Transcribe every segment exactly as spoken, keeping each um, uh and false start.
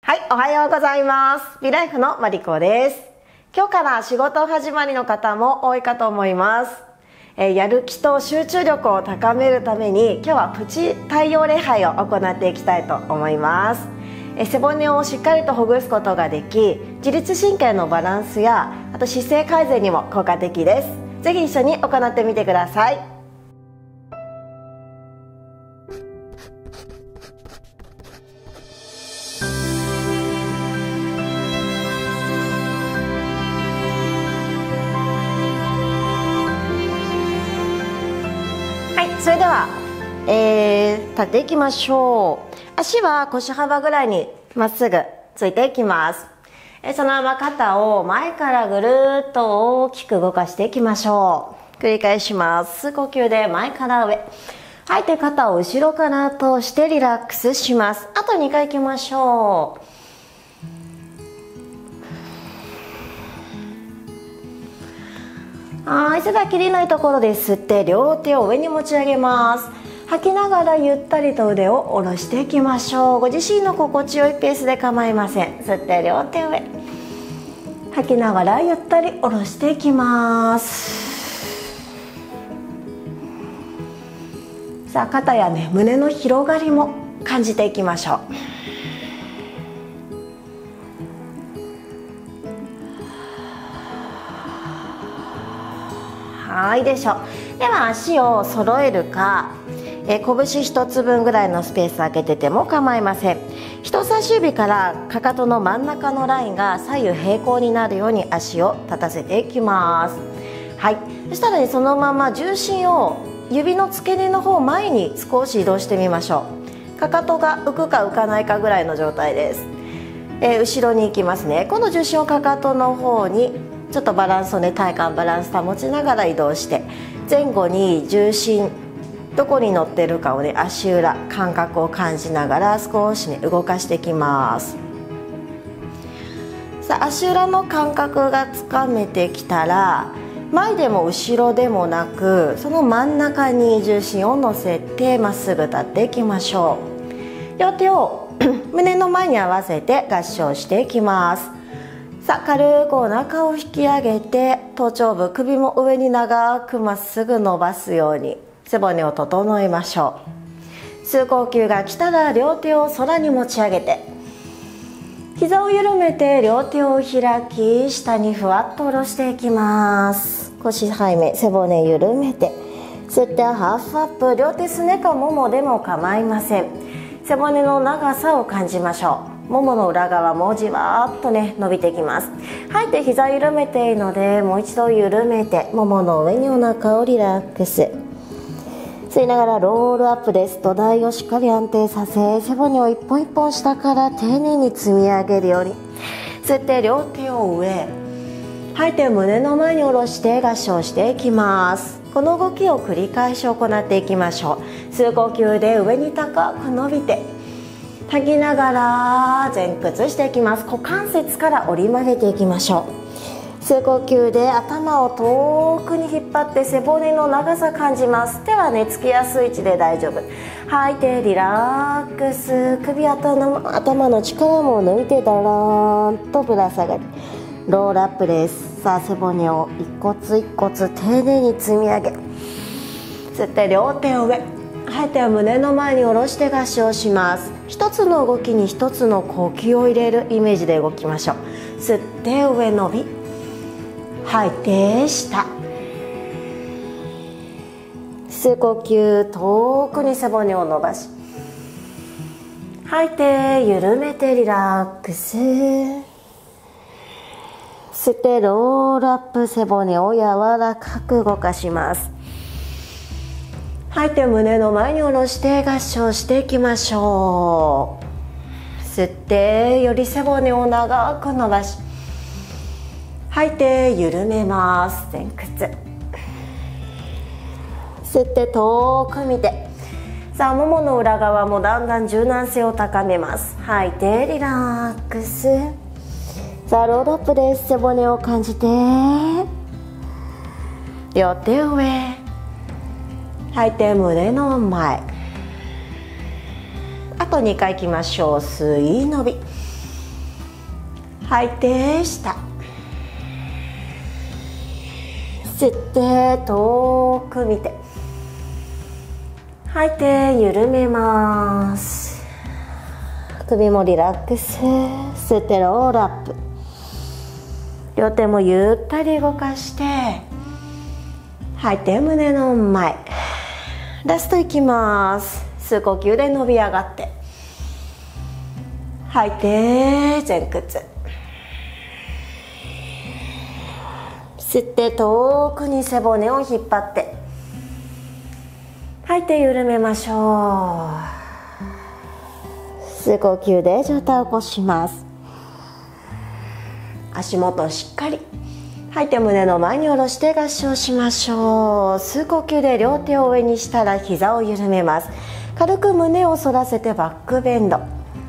はい、おはようございます。ビライフのマリコです。今日から仕事始まりの方も多いかと思います。えー、やる気と集中力を高めるために今日はプチ太陽礼拝を行っていきたいと思います。えー、背骨をしっかりとほぐすことができ、自律神経のバランスやあと姿勢改善にも効果的です。ぜひ一緒に行ってみてください。それでは、えー、立っていきましょう。足は腰幅ぐらいにまっすぐついていきます。えー、そのまま肩を前からぐるっと大きく動かしていきましょう。繰り返します。呼吸で前から上。吐いて肩を後ろから通してリラックスします。あとにかいいきましょう。はい、それでは切りないところで吸って両手を上に持ち上げます。吐きながらゆったりと腕を下ろしていきましょう。ご自身の心地よいペースで構いません。吸って両手上、吐きながらゆったり下ろしていきます。さあ、肩やね、胸の広がりも感じていきましょう。はいでしょう。では足を揃えるか、え拳一つ分ぐらいのスペース空けてても構いません。人差し指からかかとの真ん中のラインが左右平行になるように足を立たせていきます。はい、そしたら、ね、そのまま重心を指の付け根の方前に少し移動してみましょう。かかとが浮くか浮かないかぐらいの状態です。えー、後ろに行きますね。今度重心をかかとの方にちょっとバランスをね、体幹バランス保ちながら移動して、前後に重心どこに乗ってるかをね、足裏感覚を感じながら少しね、動かしていきます。さあ、足裏の感覚がつかめてきたら、前でも後ろでもなく、その真ん中に重心を乗せてまっすぐ立っていきましょう。両手を胸の前に合わせて合掌していきます。さあ、軽くお腹を引き上げて、頭頂部、首も上に長くまっすぐ伸ばすように背骨を整えましょう。吸う呼吸が来たら両手を空に持ち上げて、膝を緩めて両手を開き、下にふわっと下ろしていきます。腰背面、背骨緩めて吸ってハーフアップ。両手すねかももでも構いません。背骨の長さを感じましょう。ももの裏側もじわーっとね、伸びてきます。吐いて膝緩めていいので、もう一度緩めて、ももの上にお腹をリラックス。吸いながらロールアップです。土台をしっかり安定させ、背骨を一本一本下から丁寧に積み上げるように。吸って両手を上、吐いて胸の前に下ろして合掌していきます。この動きを繰り返し行っていきましょう。吸う呼吸で上に高く伸びて、吐きながら前屈していきます。股関節から折り曲げていきましょう。吸う呼吸で頭を遠くに引っ張って背骨の長さ感じます。手はね、つきやすい位置で大丈夫。吐いてリラックス。首頭頭の力も抜いてだらーんとぶら下がり、ロールアップです。さあ、背骨を一骨一骨丁寧に積み上げ、吸って両手を上、吐いては胸の前に下ろして合掌します。一つの動きに一つの呼吸を入れるイメージで動きましょう。吸って上伸び、吐いて下、吸う呼吸遠くに背骨を伸ばし、吐いて緩めてリラックス。吸ってロールアップ、背骨を柔らかく動かします。吐いて胸の前に下ろして合掌していきましょう。吸ってより背骨を長く伸ばし、吐いて緩めます。前屈。吸って遠く見て、さあ、ももの裏側もだんだん柔軟性を高めます。吐いてリラックス。さあ、ロールアップです。背骨を感じて、両手を上、吐いて胸の前。あとにかいいきましょう。吸い伸び、 吐いて下、吸って遠く見て、吐いて緩めます。首もリラックス。吸ってロールアップ、両手もゆったり動かして、吐いて胸の前、ラストいきます。吸う呼吸で伸び上がって、吐いて前屈、吸って遠くに背骨を引っ張って、吐いて緩めましょう。吸う呼吸で上体を起こします。足元しっかり、吐いて胸の前に下ろして合掌しましょう。吸う呼吸で両手を上にしたら膝を緩めます。軽く胸を反らせてバックベンド、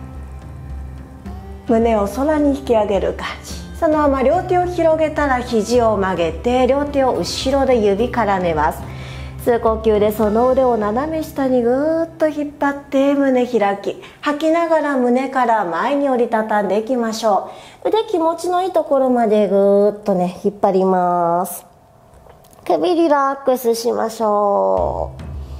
胸を空に引き上げる感じ。そのまま両手を広げたら肘を曲げて、両手を後ろで指からめます。吸う呼吸でその腕を斜め下にぐーっと引っ張って胸開き、吐きながら胸から前に折りたたんでいきましょう。腕気持ちのいいところまでぐーっとね引っ張ります。首リラックスしましょ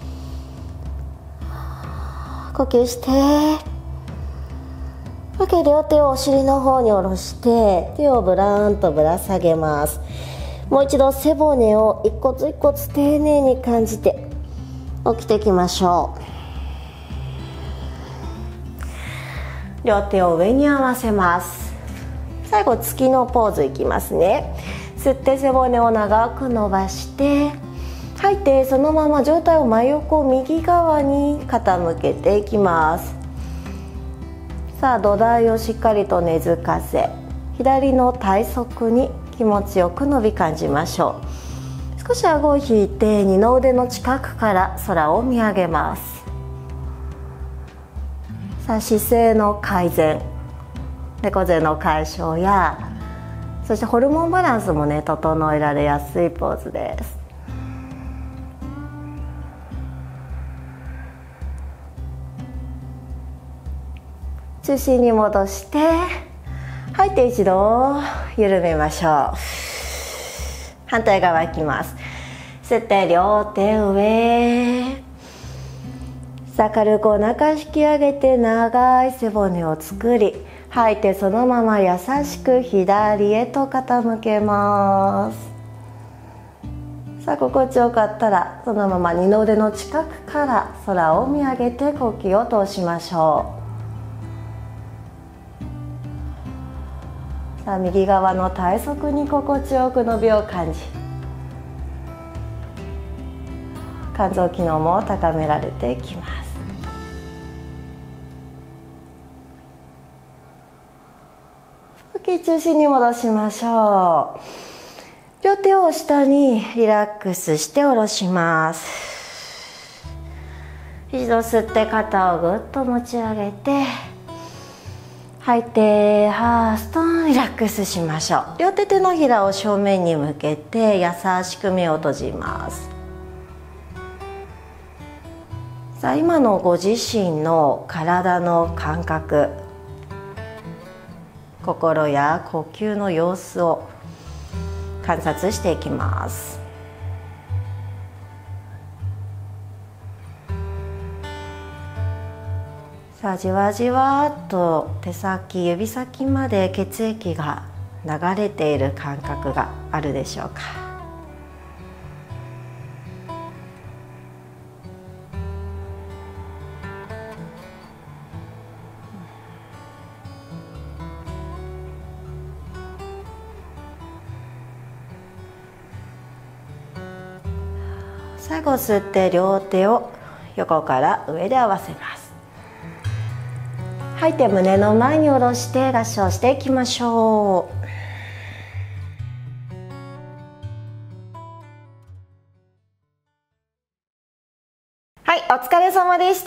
う。呼吸して、OK、両手をお尻の方に下ろして手をブラーンとぶら下げます。もう一度背骨を一骨一骨丁寧に感じて起きていきましょう。両手を上に合わせます。最後月のポーズいきますね。吸って背骨を長く伸ばして、吐いてそのまま上体を真横右側に傾けていきます。さあ土台をしっかりと根付かせ、左の体側に気持ちよく伸び感じましょう。少し顎を引いて二の腕の近くから空を見上げます。さあ姿勢の改善、猫背の解消や、そしてホルモンバランスもね整えられやすいポーズです。中心に戻して、吐いて一度緩めましょう。反対側いきます。吸って両手上、さあ軽くお腹引き上げて長い背骨を作り、吐いてそのまま優しく左へと傾けます。さあ心地よかったらそのまま二の腕の近くから空を見上げて呼吸を通しましょう。さあ右側の体側に心地よく伸びを感じ、肝臓機能も高められていきます。呼吸中心に戻しましょう。両手を下にリラックスして下ろします。一度吸って肩をぐっと持ち上げて、吐いてハーストリラックスしましょう。両手手のひらを正面に向けて優しく目を閉じます。さあ今のご自身の体の感覚、心や呼吸の様子を観察していきます。さあじわじわっと手先指先まで血液が流れている感覚があるでしょうか。最後吸って両手を横から上で合わせます。吐いて胸の前に下ろして合掌していきましょう。はい、お疲れ様でした。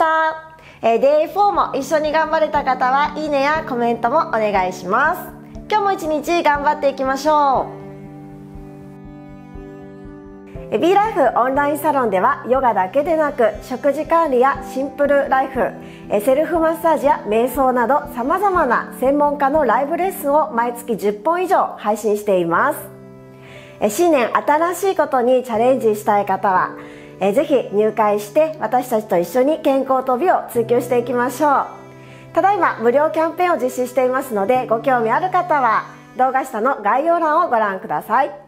えー、デイフォーも一緒に頑張れた方はいいねやコメントもお願いします。今日も一日頑張っていきましょう。 B ライフオンラインサロンではヨガだけでなく食事管理やシンプルライフ、セルフマッサージや瞑想などさまざまな専門家のライブレッスンを毎月じゅっぽん以上配信しています。新年新しいことにチャレンジしたい方はぜひ入会して私たちと一緒に健康と美を追求していきましょう。ただいま無料キャンペーンを実施していますので、ご興味ある方は動画下の概要欄をご覧ください。